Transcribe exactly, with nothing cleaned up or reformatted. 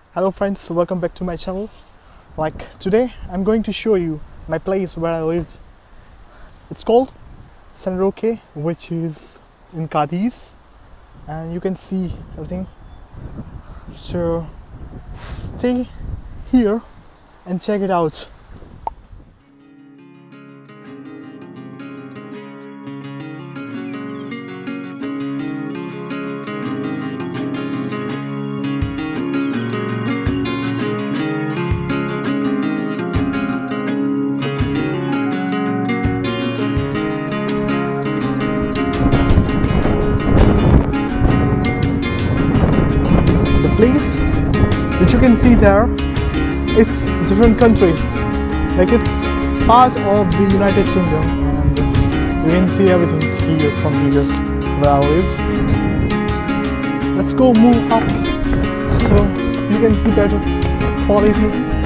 Hello friends, welcome back to my channel. Like today I'm going to show you my place where I lived. It's called Roque, which is in Cadiz, and you can see everything. So stay here and check it out. Place which you can see there, it's different country, like it's part of the United Kingdom, and you can see everything here from here where I live. Let's go move up so you can see better quality.